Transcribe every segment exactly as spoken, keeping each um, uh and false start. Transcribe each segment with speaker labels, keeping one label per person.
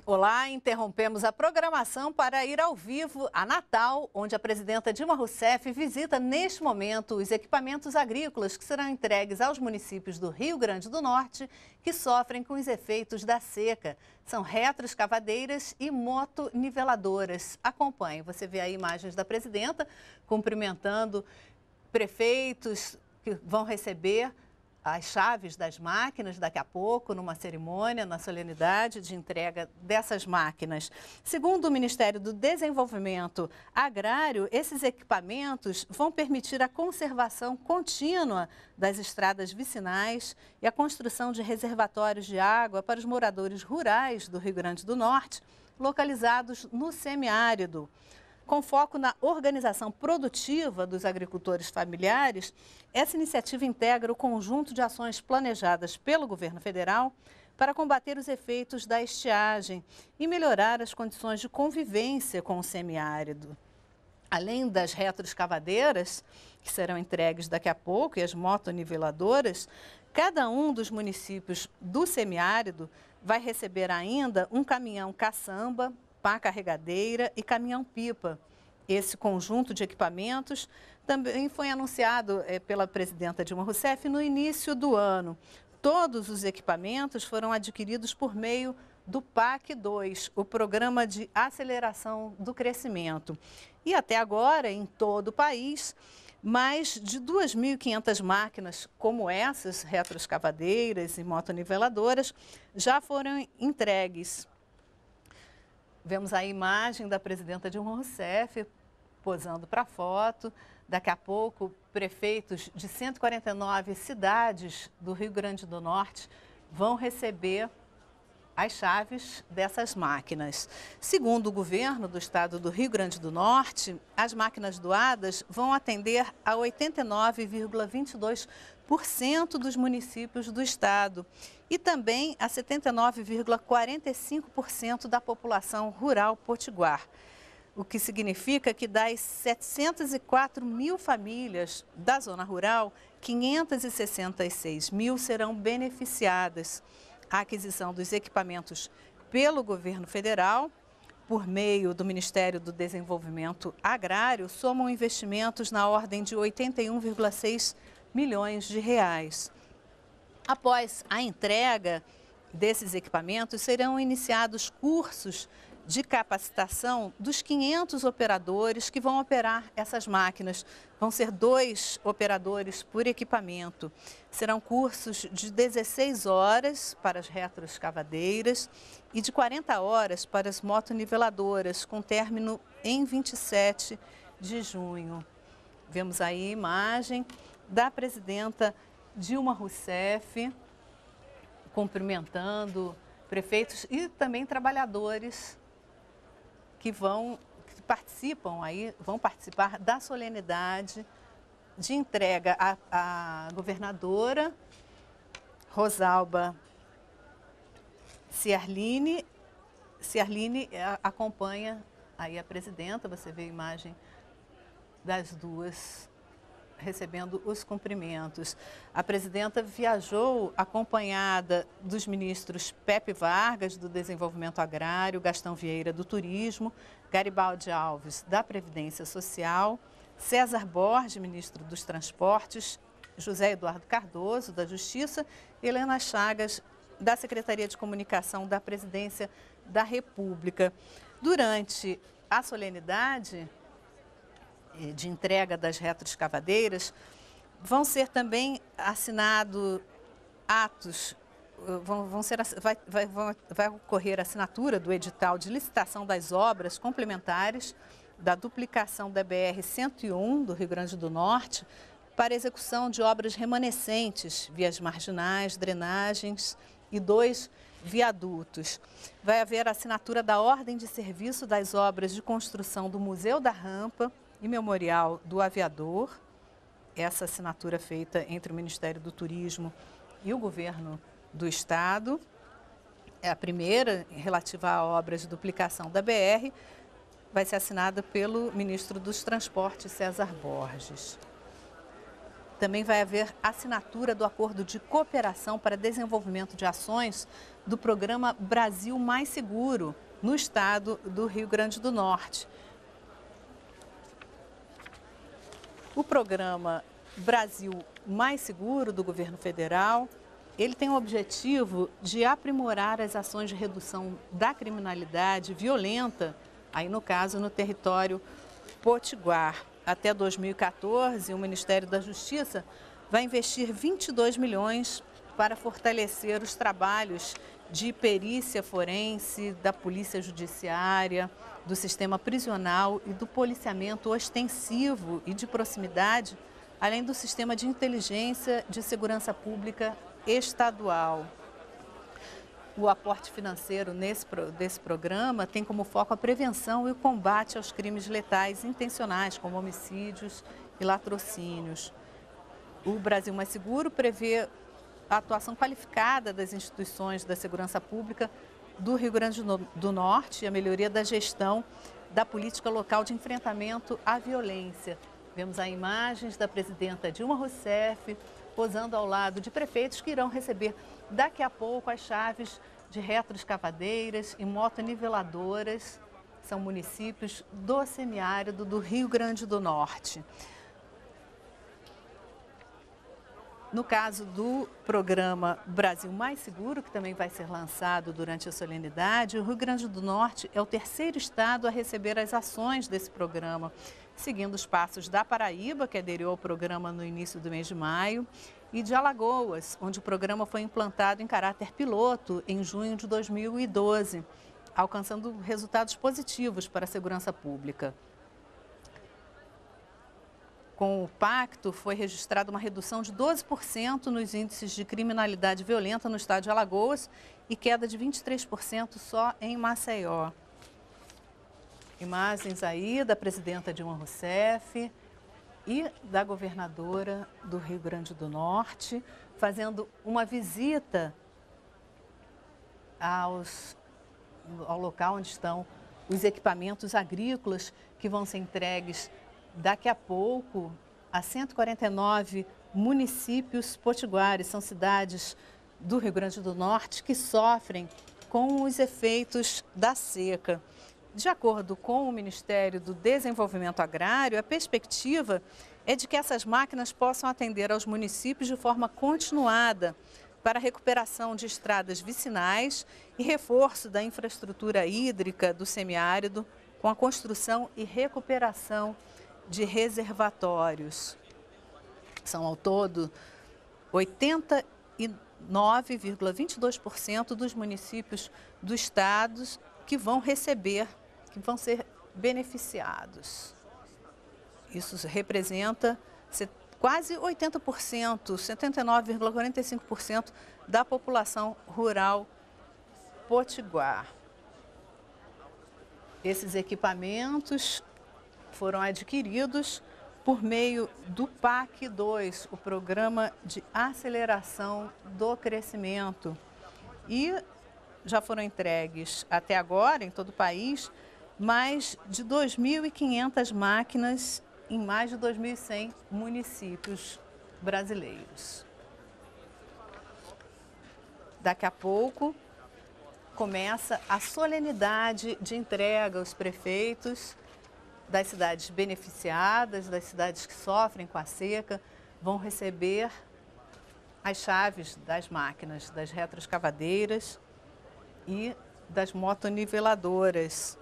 Speaker 1: Olá, interrompemos a programação para ir ao vivo a Natal, onde a presidenta Dilma Rousseff visita neste momento os equipamentos agrícolas que serão entregues aos municípios do Rio Grande do Norte que sofrem com os efeitos da seca. São retroescavadeiras e motoniveladoras. Acompanhe, você vê aí imagens da presidenta cumprimentando prefeitos que vão receber as chaves das máquinas daqui a pouco, numa cerimônia, na solenidade de entrega dessas máquinas. Segundo o Ministério do Desenvolvimento Agrário, esses equipamentos vão permitir a conservação contínua das estradas vicinais e a construção de reservatórios de água para os moradores rurais do Rio Grande do Norte, localizados no semiárido. Com foco na organização produtiva dos agricultores familiares, essa iniciativa integra o conjunto de ações planejadas pelo governo federal para combater os efeitos da estiagem e melhorar as condições de convivência com o semiárido. Além das retroescavadeiras, que serão entregues daqui a pouco, e as motoniveladoras, cada um dos municípios do semiárido vai receber ainda um caminhão caçamba, pá carregadeira e caminhão-pipa. Esse conjunto de equipamentos também foi anunciado eh, pela presidenta Dilma Rousseff no início do ano. Todos os equipamentos foram adquiridos por meio do P A C dois, o Programa de Aceleração do Crescimento. E até agora, em todo o país, mais de duas mil e quinhentas máquinas como essas, retroescavadeiras e motoniveladoras, já foram entregues. Vemos a imagem da presidenta Dilma Rousseff posando para a foto. Daqui a pouco, prefeitos de cento e quarenta e nove cidades do Rio Grande do Norte vão receber as chaves dessas máquinas. Segundo o governo do estado do Rio Grande do Norte, as máquinas doadas vão atender a oitenta e nove vírgula vinte e dois por cento dos municípios do estado e também a setenta e nove vírgula quarenta e cinco por cento da população rural potiguar, o que significa que das setecentas e quatro mil famílias da zona rural, quinhentas e sessenta e seis mil serão beneficiadas. A aquisição dos equipamentos pelo governo federal, por meio do Ministério do Desenvolvimento Agrário, somam investimentos na ordem de oitenta e um vírgula seis milhões de reais. Após a entrega desses equipamentos, serão iniciados cursos de capacitação dos quinhentos operadores que vão operar essas máquinas. Vão ser dois operadores por equipamento. Serão cursos de dezesseis horas para as retroescavadeiras e de quarenta horas para as motoniveladoras, com término em vinte e sete de junho. Vemos aí a imagem da presidenta Dilma Rousseff cumprimentando prefeitos e também trabalhadores que vão que participam aí, vão participar da solenidade de entrega à, à governadora Rosalba Ciarline. Ciarline acompanha aí a presidenta, você vê a imagem das duas recebendo os cumprimentos. A presidenta viajou acompanhada dos ministros Pepe Vargas, do Desenvolvimento Agrário, Gastão Vieira, do Turismo, Garibaldi Alves, da Previdência Social, César Borges, ministro dos Transportes, José Eduardo Cardoso, da Justiça, e Helena Chagas, da Secretaria de Comunicação da Presidência da República. Durante a solenidade de entrega das retroescavadeiras, vão ser também assinados atos, vão, vão ser, vai, vai, vai ocorrer a assinatura do edital de licitação das obras complementares da duplicação da B R cento e um do Rio Grande do Norte para execução de obras remanescentes, vias marginais, drenagens e dois viadutos. Vai haver a assinatura da ordem de serviço das obras de construção do Museu da Rampa e Memorial do Aviador, essa assinatura feita entre o Ministério do Turismo e o Governo do Estado. É a primeira relativa a obras de duplicação da B R, vai ser assinada pelo Ministro dos Transportes, César Borges. também vai haver assinatura do Acordo de Cooperação para Desenvolvimento de Ações do Programa Brasil Mais Seguro, no estado do Rio Grande do Norte. O programa Brasil Mais Seguro do governo federal, ele tem o objetivo de aprimorar as ações de redução da criminalidade violenta, aí no caso no território potiguar. Até dois mil e quatorze, o Ministério da Justiça vai investir vinte e dois milhões para fortalecer os trabalhos de perícia forense, da Polícia Judiciária, do sistema prisional e do policiamento ostensivo e de proximidade, além do sistema de inteligência de segurança pública estadual. O aporte financeiro nesse, desse programa tem como foco a prevenção e o combate aos crimes letais intencionais, como homicídios e latrocínios. O Brasil Mais Seguro prevê a atuação qualificada das instituições da segurança pública do Rio Grande do Norte e a melhoria da gestão da política local de enfrentamento à violência. Vemos aí imagens da presidenta Dilma Rousseff posando ao lado de prefeitos que irão receber daqui a pouco as chaves de retroescavadeiras e motoniveladoras. São municípios do semiárido do Rio Grande do Norte. No caso do programa Brasil Mais Seguro, que também vai ser lançado durante a solenidade, o Rio Grande do Norte é o terceiro estado a receber as ações desse programa, seguindo os passos da Paraíba, que aderiu ao programa no início do mês de maio, e de Alagoas, onde o programa foi implantado em caráter piloto em junho de dois mil e doze, alcançando resultados positivos para a segurança pública. Com o pacto, foi registrada uma redução de doze por cento nos índices de criminalidade violenta no estado de Alagoas e queda de vinte e três por cento só em Maceió. Imagens aí da presidenta Dilma Rousseff e da governadora do Rio Grande do Norte, fazendo uma visita aos, ao local onde estão os equipamentos agrícolas que vão ser entregues daqui a pouco a cento e quarenta e nove municípios potiguares. São cidades do Rio Grande do Norte que sofrem com os efeitos da seca. De acordo com o Ministério do Desenvolvimento Agrário, a perspectiva é de que essas máquinas possam atender aos municípios de forma continuada para a recuperação de estradas vicinais e reforço da infraestrutura hídrica do semiárido com a construção e recuperação de reservatórios. São ao todo oitenta e nove vírgula vinte e dois por cento dos municípios do estado que vão receber, que vão ser beneficiados. Isso representa quase oitenta por cento, setenta e nove vírgula quarenta e cinco por cento da população rural potiguar. Esses equipamentos foram adquiridos por meio do P A C dois, o Programa de Aceleração do Crescimento. E já foram entregues até agora, em todo o país, mais de dois mil e quinhentas máquinas em mais de dois mil e cem municípios brasileiros. Daqui a pouco começa a solenidade de entrega aos prefeitos das cidades beneficiadas, das cidades que sofrem com a seca, vão receber as chaves das máquinas, das retroescavadeiras e das motoniveladoras.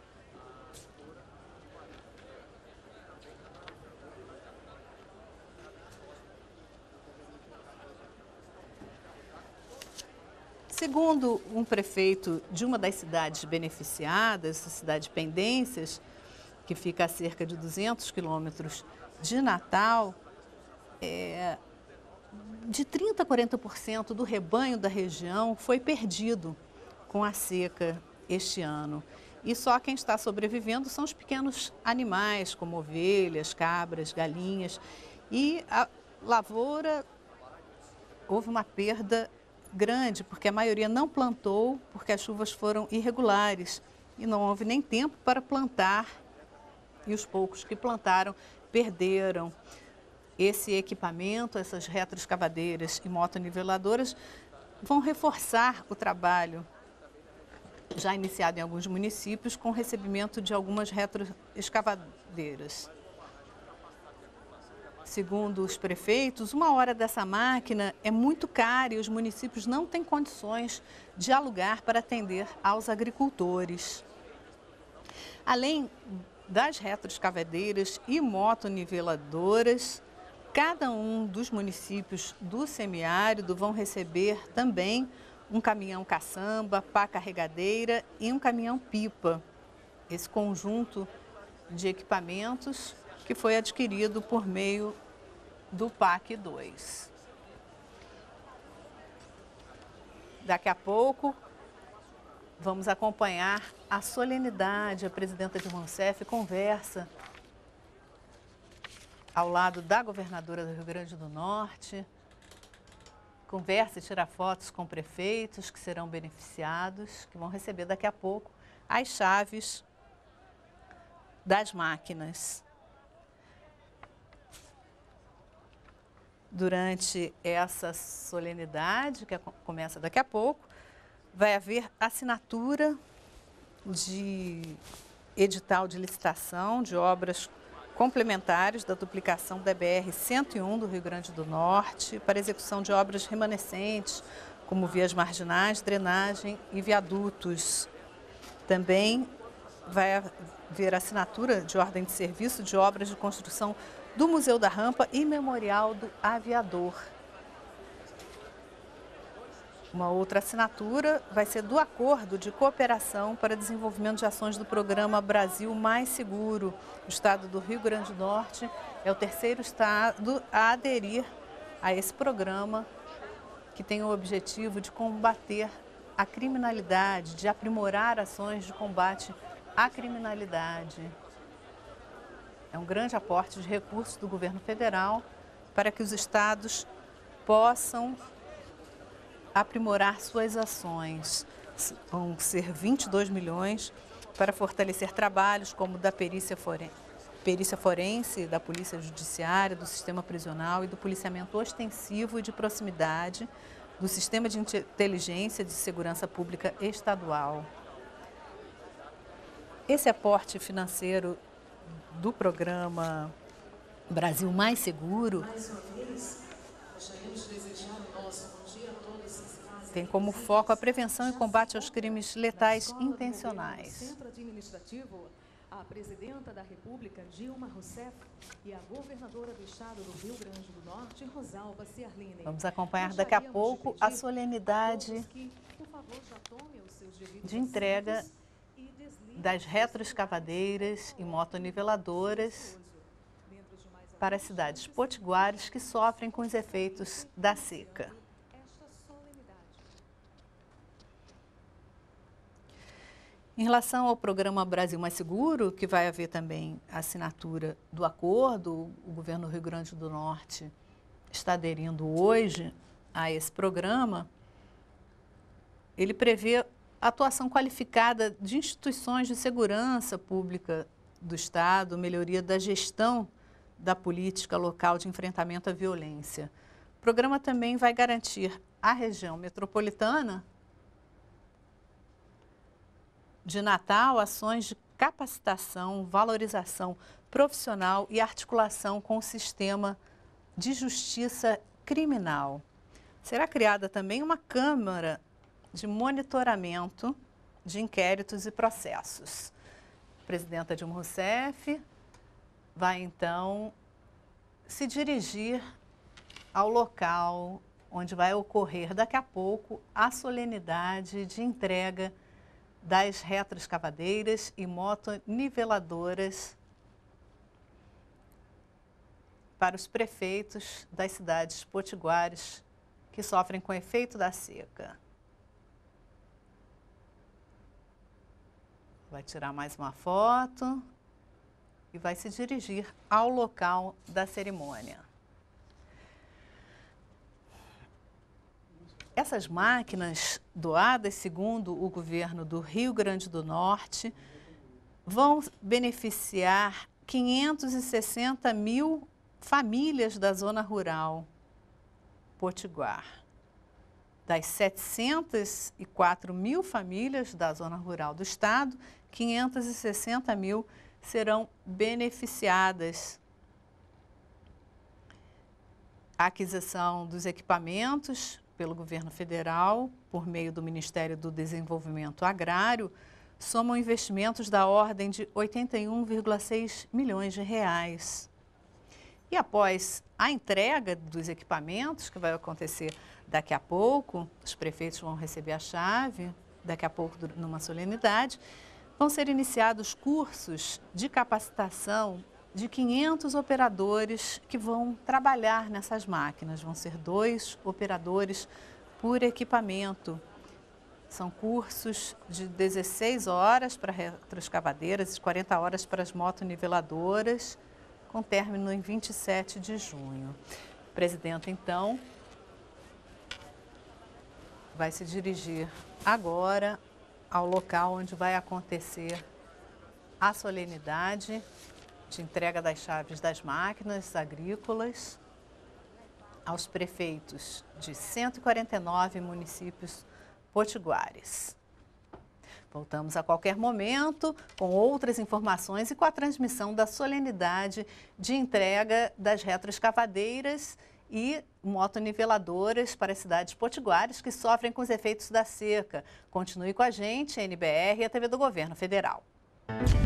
Speaker 1: Segundo um prefeito de uma das cidades beneficiadas, a cidade de Pendências, que fica a cerca de duzentos quilômetros de Natal, é, de trinta a quarenta por cento do rebanho da região foi perdido com a seca este ano. E só quem está sobrevivendo são os pequenos animais, como ovelhas, cabras, galinhas. E a lavoura, houve uma perda grande, porque a maioria não plantou, porque as chuvas foram irregulares e não houve nem tempo para plantar. E os poucos que plantaram perderam. Esse equipamento, essas retroescavadeiras e motoniveladoras vão reforçar o trabalho já iniciado em alguns municípios com o recebimento de algumas retroescavadeiras. Segundo os prefeitos, uma hora dessa máquina é muito cara e os municípios não têm condições de alugar para atender aos agricultores. Além das retroescavadeiras e motoniveladoras, cada um dos municípios do semiárido vão receber também um caminhão caçamba, pá carregadeira e um caminhão pipa. Esse conjunto de equipamentos que foi adquirido por meio do P A C dois. Daqui a pouco, vamos acompanhar a solenidade. A presidenta Dilma Rousseff conversa ao lado da governadora do Rio Grande do Norte, conversa e tira fotos com prefeitos que serão beneficiados, que vão receber daqui a pouco as chaves das máquinas. Durante essa solenidade, que começa daqui a pouco, vai haver assinatura de edital de licitação de obras complementares da duplicação da B R cento e um do Rio Grande do Norte para execução de obras remanescentes, como vias marginais, drenagem e viadutos. Também vai haver assinatura de ordem de serviço de obras de construção do Museu da Rampa e Memorial do Aviador. Uma outra assinatura vai ser do Acordo de Cooperação para Desenvolvimento de Ações do Programa Brasil Mais Seguro. O estado do Rio Grande do Norte é o terceiro estado a aderir a esse programa, que tem o objetivo de combater a criminalidade, de aprimorar ações de combate à criminalidade. É um grande aporte de recursos do governo federal para que os estados possam aprimorar suas ações. Vão ser vinte e dois milhões para fortalecer trabalhos como da perícia forense, perícia forense, da polícia judiciária, do sistema prisional e do policiamento ostensivo e de proximidade, do sistema de inteligência de segurança pública estadual. Esse aporte financeiro do programa Brasil Mais Seguro
Speaker 2: Mais uma vez, gostaríamos de desejar o nosso bom dia a todos os
Speaker 1: tem como foco a prevenção e combate aos crimes letais
Speaker 2: Escola do
Speaker 1: intencionais.
Speaker 2: Centro Administrativo, a presidenta da República, Dilma Rousseff, e a governadora do estado do Rio Grande do Norte, Rosalba Ciarline.
Speaker 1: Vamos acompanhar daqui a pouco a solenidade
Speaker 2: Que, por favor, já tomem os seus devidos
Speaker 1: de entrega
Speaker 2: assentos e desliguem
Speaker 1: das
Speaker 2: os
Speaker 1: retroescavadeiras e motoniveladoras
Speaker 2: membros de mais
Speaker 1: para as cidades potiguares que sofrem com os efeitos da seca.
Speaker 2: esta solenidade.
Speaker 1: Em relação ao programa Brasil Mais Seguro, que vai haver também a assinatura do acordo, o governo do Rio Grande do Norte está aderindo hoje a esse programa. Ele prevê atuação qualificada de instituições de segurança pública do Estado, melhoria da gestão da política local de enfrentamento à violência. O programa também vai garantir à região metropolitana de Natal ações de capacitação, valorização profissional e articulação com o sistema de justiça criminal. Será criada também uma Câmara de monitoramento de inquéritos e processos. A presidenta Dilma Rousseff vai, então, se dirigir ao local onde vai ocorrer daqui a pouco a solenidade de entrega das retroescavadeiras e motoniveladoras para os prefeitos das cidades potiguares que sofrem com o efeito da seca. Vai tirar mais uma foto e vai se dirigir ao local da cerimônia. Essas máquinas doadas, segundo o governo do Rio Grande do Norte, vão beneficiar quinhentos e sessenta mil famílias da zona rural potiguar. Das setecentas e quatro mil famílias da zona rural do estado, quinhentas e sessenta mil serão beneficiadas. A aquisição dos equipamentos pelo governo federal, por meio do Ministério do Desenvolvimento Agrário, somam investimentos da ordem de oitenta e um vírgula seis milhões de reais. E após a entrega dos equipamentos, que vai acontecer daqui a pouco, os prefeitos vão receber a chave, daqui a pouco numa solenidade, vão ser iniciados cursos de capacitação de quinhentos operadores que vão trabalhar nessas máquinas. Vão ser dois operadores por equipamento. São cursos de dezesseis horas para retroescavadeiras e quarenta horas para as motoniveladoras, com término em vinte e sete de junho. O presidente, então, vai se dirigir agora ao local onde vai acontecer a solenidade de entrega das chaves das máquinas agrícolas aos prefeitos de cento e quarenta e nove municípios potiguares. Voltamos a qualquer momento com outras informações e com a transmissão da solenidade de entrega das retroescavadeiras e motoniveladoras para as cidades potiguares que sofrem com os efeitos da seca. Continue com a gente, N B R e a T V do Governo Federal.